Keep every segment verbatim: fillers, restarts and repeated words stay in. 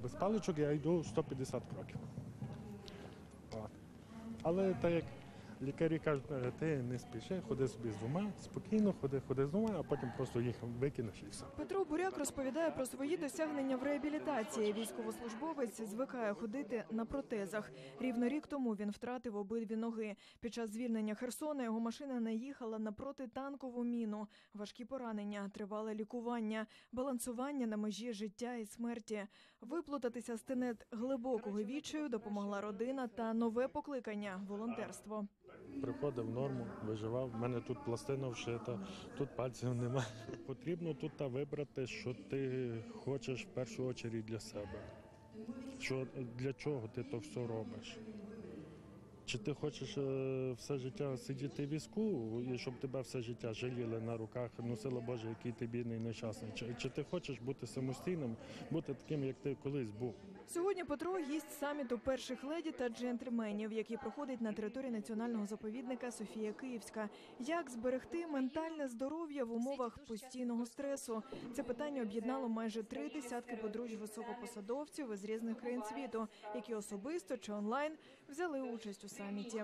Без паличок я йду сто п'ятдесят кроків. От. Але так як лікарі кажуть, ти не спіши, ходи собі з двома, спокійно ходи, ходи з двома, а потім просто їх викинеш і все. Петро Буряк розповідає про свої досягнення в реабілітації. Військовослужбовець звикає ходити на протезах. Рівно рік тому він втратив обидві ноги. Під час звільнення Херсона його машина наїхала на протитанкову міну. Важкі поранення, тривале лікування, балансування на межі життя і смерті. Виплутатися з тенет глибокого відчаю допомогла родина та нове покликання – волонтерство. Приходив в норму, виживав. У мене тут пластина вшита, тут пальців немає. Потрібно тут вибрати, що ти хочеш в першу чергу для себе. Що, для чого ти то все робиш? Чи ти хочеш все життя сидіти в візку, і щоб тебе все життя жаліли на руках, носила Боже, який ти бідний, нещасний? Чи, чи ти хочеш бути самостійним, бути таким, як ти колись був? Сьогодні Петро – гість саміту перших леді та джентльменів, який проходить на території національного заповідника Софія Київська. Як зберегти ментальне здоров'я в умовах постійного стресу? Це питання об'єднало майже три десятки подружжя високопосадовців із різних країн світу, які особисто чи онлайн взяли участь у саміті.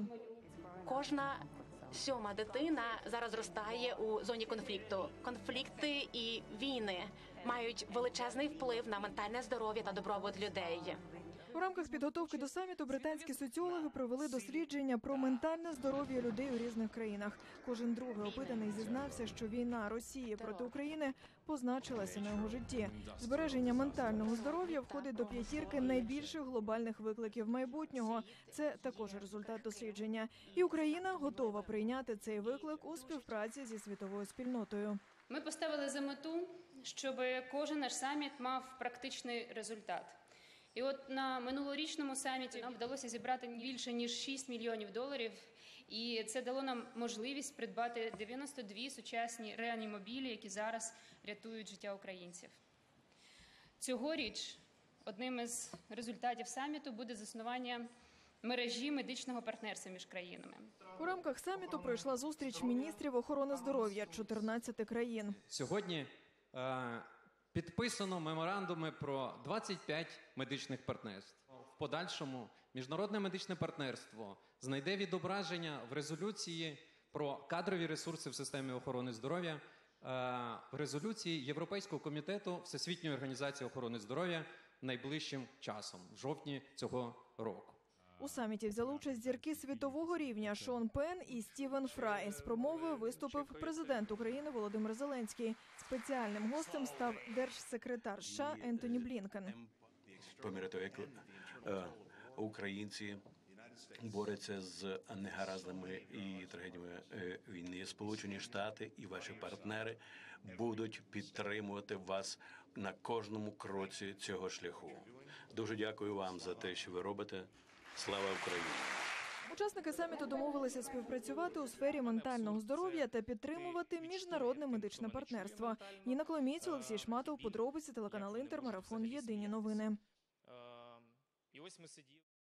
Кожна сьома дитина зараз зростає у зоні конфлікту. Конфлікти і війни мають величезний вплив на ментальне здоров'я та добробут людей. У рамках підготовки до саміту британські соціологи провели дослідження про ментальне здоров'я людей у різних країнах. Кожен другий опитаний зізнався, що війна Росії проти України позначилася на його житті. Збереження ментального здоров'я входить до п'ятірки найбільших глобальних викликів майбутнього. Це також результат дослідження. І Україна готова прийняти цей виклик у співпраці зі світовою спільнотою. Ми поставили за мету, щоб кожен наш саміт мав практичний результат. І от на минулорічному саміті нам вдалося зібрати більше ніж шість мільйонів доларів, і це дало нам можливість придбати дев'яносто дві сучасні реанімобілі, які зараз рятують життя українців. Цьогоріч одним із результатів саміту буде заснування мережі медичного партнерства між країнами. У рамках саміту пройшла зустріч міністрів охорони здоров'я чотирнадцяти країн. Сьогодні е підписано меморандуми про двадцять п'ять медичних партнерств. В подальшому міжнародне медичне партнерство знайде відображення в резолюції про кадрові ресурси в системі охорони здоров'я, в резолюції Європейського комітету Всесвітньої організації охорони здоров'я найближчим часом, в жовтні цього року. У саміті взяли участь зірки світового рівня Шон Пен і Стівен Фрай. З промовою виступив президент України Володимир Зеленський. Спеціальним гостем став держсекретар США Ентоні Блінкен. Пам'ятаю, як українці борються з негараздами і трагедіями війни. Сполучені Штати і ваші партнери будуть підтримувати вас на кожному кроці цього шляху. Дуже дякую вам за те, що ви робите. Слава Україні! Учасники саміту домовилися співпрацювати у сфері ментального здоров'я та підтримувати міжнародне медичне партнерство. Ніна Кломіць, Олексій Шматов, подробиці, телеканал Інтер, марафон «Єдині новини».